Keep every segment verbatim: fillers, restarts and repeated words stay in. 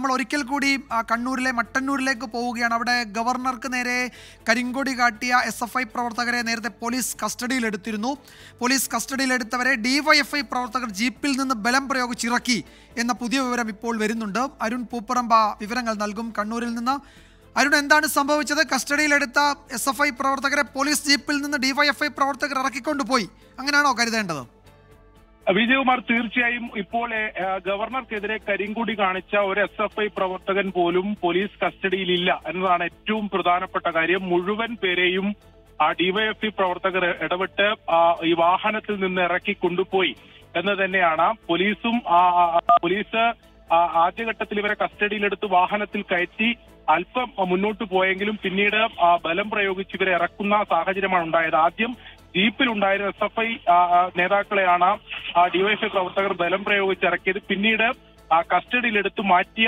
നമ്മൾ ഒരിക്കൽ കൂടി കണ്ണൂരിലെ മട്ടന്നൂരിലേക്ക് പോവുകയാണ്. അവിടെ ഗവർണർക്ക് നേരെ കരിങ്കൊടി കാട്ടിയ എസ് എഫ് ഐ പ്രവർത്തകരെ നേരത്തെ പോലീസ് കസ്റ്റഡിയിലെടുത്തിരുന്നു. പോലീസ് കസ്റ്റഡിയിലെടുത്തവരെ ഡിവൈഎഫ്ഐ പ്രവർത്തകർ ജീപ്പിൽ നിന്ന് ബലം പ്രയോഗിച്ചിറക്കി എന്ന പുതിയ വിവരം ഇപ്പോൾ വരുന്നുണ്ട്. അരുൺ പൂപ്പറമ്പ വിവരങ്ങൾ നൽകും കണ്ണൂരിൽ നിന്ന്. അരുൺ, എന്താണ് സംഭവിച്ചത്? കസ്റ്റഡിയിലെടുത്ത എസ് എഫ് ഐ പ്രവർത്തകരെ പോലീസ് ജീപ്പിൽ നിന്ന് ഡിവൈഎഫ്ഐ പ്രവർത്തകർ ഇറക്കിക്കൊണ്ടുപോയി, അങ്ങനെയാണോ കരുതേണ്ടത്? വിജയകുമാർ, തീർച്ചയായും ഇപ്പോൾ ഗവർണർക്കെതിരെ കരിങ്കൊടി കാണിച്ച ഒരു എസ് എഫ് ഐ പ്രവർത്തകൻ പോലും പോലീസ് കസ്റ്റഡിയിലില്ല എന്നതാണ് ഏറ്റവും പ്രധാനപ്പെട്ട കാര്യം. മുഴുവൻ പേരെയും ഡിവൈഎഫ്ഐ പ്രവർത്തകർ ഇടപെട്ട് ഈ വാഹനത്തിൽ നിന്ന് ഇറക്കി കൊണ്ടുപോയി എന്ന് തന്നെയാണ്. പോലീസും പോലീസ് ആദ്യഘട്ടത്തിൽ ഇവരെ കസ്റ്റഡിയിലെടുത്ത് വാഹനത്തിൽ കയറ്റി അല്പം മുന്നോട്ട് പോയെങ്കിലും പിന്നീട് ബലം പ്രയോഗിച്ച് ഇവരെ ഇറക്കുന്ന സാഹചര്യമാണ് ഉണ്ടായത്. ആദ്യം ജീപ്പിലുണ്ടായിരുന്ന എസ് എഫ് ഐ നേതാക്കളെയാണ് ഡിവൈഎഫ്ഐ പ്രവർത്തകർ ബലം പ്രയോഗിച്ച് ഇറക്കിയത്. പിന്നീട് കസ്റ്റഡിയിലെടുത്ത് മാറ്റിയ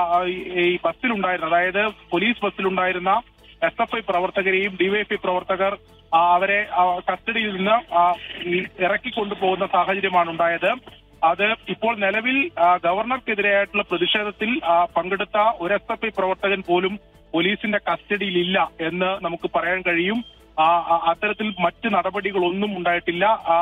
ഈ ബസ്സിലുണ്ടായിരുന്ന, അതായത് പോലീസ് ബസ്സിലുണ്ടായിരുന്ന എസ് എഫ് ഐ പ്രവർത്തകരെയും ഡിവൈഎഫ്ഐ പ്രവർത്തകർ അവരെ കസ്റ്റഡിയിൽ നിന്ന് ഇറക്കിക്കൊണ്ടുപോകുന്ന സാഹചര്യമാണ് ഉണ്ടായത്. അത് ഇപ്പോൾ നിലവിൽ ഗവർണർക്കെതിരെയായിട്ടുള്ള പ്രതിഷേധത്തിൽ പങ്കെടുത്ത ഒരു എസ് എഫ് ഐ പ്രവർത്തകൻ പോലും പോലീസിന്റെ കസ്റ്റഡിയിലില്ല എന്ന് നമുക്ക് പറയാൻ കഴിയും. അത്തരത്തിൽ മറ്റ് നടപടികളൊന്നും ഉണ്ടായിട്ടില്ല.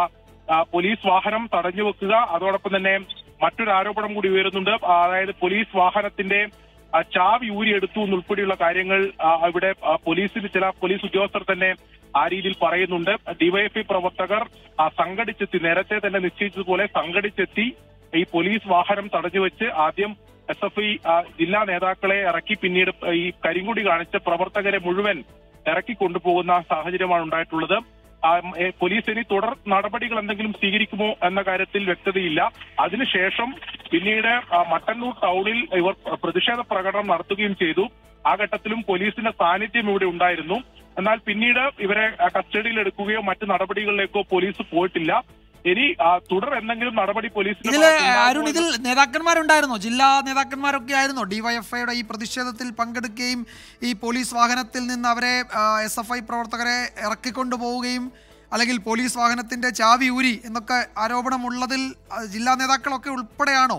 പോലീസ് വാഹനം തടഞ്ഞു വെക്കുക, അതോടൊപ്പം തന്നെ മറ്റൊരു ആരോപണം കൂടി ഉയരുന്നുണ്ട്. അതായത് പോലീസ് വാഹനത്തിന്റെ ചാവി ഊരിയെടുത്തു എന്നുൾപ്പെടെയുള്ള കാര്യങ്ങൾ ഇവിടെ പോലീസിന് ചില പോലീസ് ഉദ്യോഗസ്ഥർ തന്നെ ആ രീതിയിൽ പറയുന്നുണ്ട്. ഡിവൈഎഫ്ഐ പ്രവർത്തകർ സംഘടിച്ചെത്തി, നേരത്തെ തന്നെ നിശ്ചയിച്ചതുപോലെ സംഘടിച്ചെത്തി ഈ പോലീസ് വാഹനം തടഞ്ഞുവെച്ച് ആദ്യം എസ് എഫ് ഐ ജില്ലാ നേതാക്കളെ ഇറക്കി പിന്നീട് ഈ കരിങ്കൊടി കാണിച്ച പ്രവർത്തകരെ മുഴുവൻ ഇറക്കി കൊണ്ടുപോകുന്ന സാഹചര്യമാണ് ഉണ്ടായിട്ടുള്ളത്. പോലീസ് ഇനി തുടർ നടപടികൾ എന്തെങ്കിലും സ്വീകരിക്കുമോ എന്ന കാര്യത്തിൽ വ്യക്തതയില്ല. അതിനുശേഷം പിന്നീട് മട്ടന്നൂർ ടൗണിൽ ഇവർ പ്രതിഷേധ പ്രകടനം നടത്തുകയും ചെയ്തു. ആ ഘട്ടത്തിലും പോലീസിന്റെ സാന്നിധ്യം ഇവിടെ ഉണ്ടായിരുന്നു. എന്നാൽ പിന്നീട് ഇവരെ കസ്റ്റഡിയിൽ എടുക്കുകയോ മറ്റു നടപടികളിലേക്കോ പോലീസ് പോയിട്ടില്ല. ഇനി തുടർ എന്തെങ്കിലും നടപടി പോലീസിന് അരുൺ, ഇതിൽ നേതാക്കന്മാരുണ്ടായിരുന്നോ? ജില്ലാ നേതാക്കന്മാരൊക്കെ ആയിരുന്നോ ഡിവൈഎഫ്ഐയുടെ ഈ പ്രതിഷേധത്തിൽ പങ്കെടുക്കുകയും ഈ പോലീസ് വാഹനത്തിൽ നിന്ന് അവരെ എസ് എഫ് ഐ പ്രവർത്തകരെ ഇറക്കിക്കൊണ്ടു പോവുകയും അല്ലെങ്കിൽ പോലീസ് വാഹനത്തിന്റെ ചാവി ഊരി എന്നൊക്കെ ആരോപണമുള്ളതിൽ ജില്ലാ നേതാക്കളൊക്കെ ഉൾപ്പെടെയാണോ?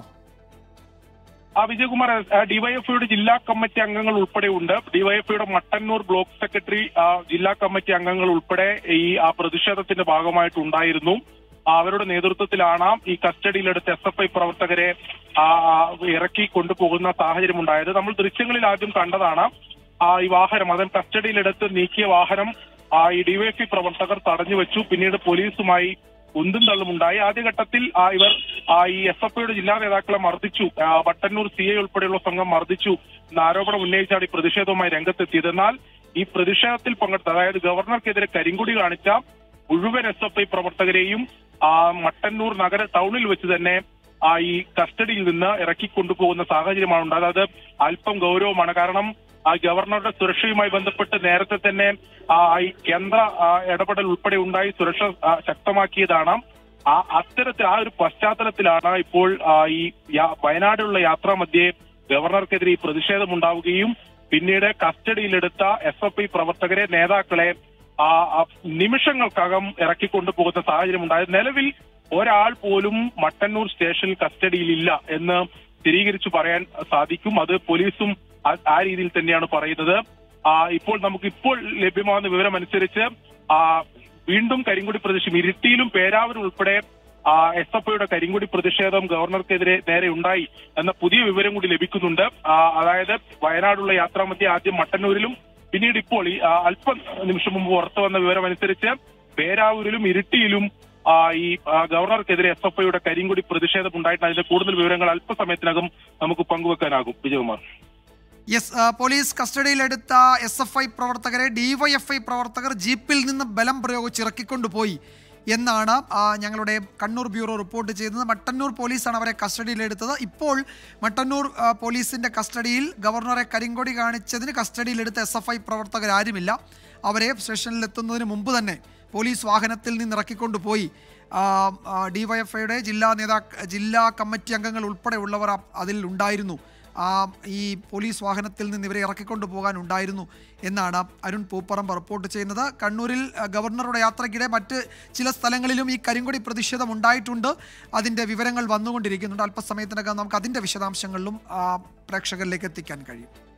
ആ വിജയകുമാർ, ഡിവൈഎഫ്ഐയുടെ ജില്ലാ കമ്മിറ്റി അംഗങ്ങൾ ഉൾപ്പെടെ ഉണ്ട്. ഡിവൈഎഫ്ഐയുടെ മട്ടന്നൂർ ബ്ലോക്ക് സെക്രട്ടറി ജില്ലാ കമ്മിറ്റി അംഗങ്ങൾ ഉൾപ്പെടെ ഈ ആ പ്രതിഷേധത്തിന്റെ ഭാഗമായിട്ടുണ്ടായിരുന്നു. അവരുടെ നേതൃത്വത്തിലാണ് ഈ കസ്റ്റഡിയിലെടുത്ത് എസ് എഫ് ഐ പ്രവർത്തകരെ ഇറക്കി കൊണ്ടുപോകുന്ന സാഹചര്യം ഉണ്ടായത്. നമ്മൾ ദൃശ്യങ്ങളിൽ ആദ്യം കണ്ടതാണ് ഈ വാഹനം, അതും കസ്റ്റഡിയിലെടുത്ത് നീക്കിയ വാഹനം ഈ ഡിവൈഎഫ്ഐ പ്രവർത്തകർ തടഞ്ഞു വെച്ചു. പിന്നീട് പോലീസുമായി ഉന്തും തള്ളുമുണ്ടായി. ആദ്യഘട്ടത്തിൽ ഇവർ ഈ എസ് എഫ് ഐയുടെ ജില്ലാ നേതാക്കളെ മർദ്ദിച്ചു, മട്ടന്നൂർ സി ഐ ഉൾപ്പെടെയുള്ള സംഘം മർദ്ദിച്ചു എന്ന ആരോപണം ഉന്നയിച്ചാണ് ഈ പ്രതിഷേധവുമായി രംഗത്തെത്തിയത്. എന്നാൽ ഈ പ്രതിഷേധത്തിൽ പങ്കെടുത്ത, അതായത് ഗവർണർക്കെതിരെ കരിങ്കൊടി കാണിച്ച മുഴുവൻ എസ് എഫ് ഐ പ്രവർത്തകരെയും മട്ടന്നൂർ നഗര ടൗണിൽ വെച്ച് തന്നെ ഈ കസ്റ്റഡിയിൽ നിന്ന് ഇറക്കിക്കൊണ്ടുപോകുന്ന സാഹചര്യമാണ് ഉണ്ടായത്. അത് അല്പം ഗൗരവമാണ്. കാരണം ആ ഗവർണറുടെ സുരക്ഷയുമായി ബന്ധപ്പെട്ട് നേരത്തെ തന്നെ ഈ കേന്ദ്ര ഇടപെടൽ ഉൾപ്പെടെ ഉണ്ടായി സുരക്ഷ ശക്തമാക്കിയതാണ്. ആ അത്തരത്തിൽ ആ ഒരു പശ്ചാത്തലത്തിലാണ് ഇപ്പോൾ ഈ വയനാടുള്ള യാത്രാ മധ്യേ ഗവർണർക്കെതിരെ ഈ പ്രതിഷേധം ഉണ്ടാവുകയും പിന്നീട് കസ്റ്റഡിയിലെടുത്ത എസ് എഫ് ഐ പ്രവർത്തകരെ, നേതാക്കളെ നിമിഷങ്ങൾക്കകം ഇറക്കിക്കൊണ്ടുപോകുന്ന സാഹചര്യം ഉണ്ടായത്. നിലവിൽ ഒരാൾ പോലും മട്ടന്നൂർ സ്റ്റേഷനിൽ കസ്റ്റഡിയിലില്ല എന്ന് സ്ഥിരീകരിച്ചു പറയാൻ സാധിക്കും. അത് പോലീസും ആ രീതിയിൽ തന്നെയാണ് പറയുന്നത്. ഇപ്പോൾ നമുക്ക് ഇപ്പോൾ ലഭ്യമാകുന്ന വിവരം അനുസരിച്ച് വീണ്ടും കരിങ്കൊടി പ്രതിഷേധം ഇരിട്ടിയിലും പേരാവൂരും ഉൾപ്പെടെ എസ് എഫ് ഐയുടെ കരിങ്കൊടി പ്രതിഷേധം ഗവർണർക്കെതിരെ നേരെ ഉണ്ടായി എന്ന പുതിയ വിവരം കൂടി ലഭിക്കുന്നുണ്ട്. അതായത് വയനാടുള്ള യാത്രാമധ്യേ ആദ്യം മട്ടന്നൂരിലും പിന്നീട് ഇപ്പോൾ ഈ അല്പ നിമിഷം മുമ്പ് പുറത്തു വന്ന വിവരം അനുസരിച്ച് പേരാവൂരിലും ഇരിട്ടിയിലും ഈ ഗവർണർക്കെതിരെ എസ് എഫ് ഐയുടെ കരിങ്കൊടി പ്രതിഷേധം ഉണ്ടായിട്ട് അതിന്റെ കൂടുതൽ വിവരങ്ങൾ അല്പസമയത്തിനകം നമുക്ക് പങ്കുവെക്കാനാകും. വിജയകുമാർ. യെസ്, പോലീസ് കസ്റ്റഡിയിലെടുത്ത എസ് എഫ് ഐ പ്രവർത്തകരെ ഡിവൈഎഫ്ഐ പ്രവർത്തകർ ജീപ്പിൽ നിന്ന് ബലം പ്രയോഗിച്ച് ഇറക്കിക്കൊണ്ടുപോയി എന്നാണ് ഞങ്ങളുടെ കണ്ണൂർ ബ്യൂറോ റിപ്പോർട്ട് ചെയ്തത്. മട്ടന്നൂർ പോലീസാണ് അവരെ കസ്റ്റഡിയിലെടുത്തത്. ഇപ്പോൾ മട്ടന്നൂർ പോലീസിന്റെ കസ്റ്റഡിയിൽ ഗവർണറെ കരിങ്കൊടി കാണിച്ചതിന് കസ്റ്റഡിയിലെടുത്ത എസ് എഫ് ഐ പ്രവർത്തകരാരുമില്ല. അവരെ സ്റ്റേഷനിലെത്തുന്നതിന് മുമ്പ് തന്നെ പോലീസ് വാഹനത്തിൽ നിന്ന് ഇറക്കിക്കൊണ്ടുപോയി. ഡിവൈഎഫ്ഐയുടെ ജില്ലാ നേതാ ജില്ലാ കമ്മിറ്റി അംഗങ്ങൾ ഉൾപ്പെടെ ഉള്ളവർ അതിൽ ഉണ്ടായിരുന്നു. ആ ഈ പോലീസ് വാഹനത്തിൽ നിന്ന് ഇവരെ ഇറക്കിക്കൊണ്ടു പോകാനുണ്ടായിരുന്നു എന്നാണ് അരുൺ പൂപ്പറമ്പ് റിപ്പോർട്ട് ചെയ്യുന്നത്. കണ്ണൂരിൽ ഗവർണറുടെ യാത്രയ്ക്കിടെ മറ്റ് ചില സ്ഥലങ്ങളിലും ഈ കരിങ്കൊടി പ്രതിഷേധം ഉണ്ടായിട്ടുണ്ട്. അതിൻ്റെ വിവരങ്ങൾ വന്നുകൊണ്ടിരിക്കുന്നുണ്ട്. അല്പസമയത്തിനകം നമുക്ക് അതിൻ്റെ വിശദാംശങ്ങളിലും പ്രേക്ഷകരിലേക്ക് എത്തിക്കാൻ കഴിയും.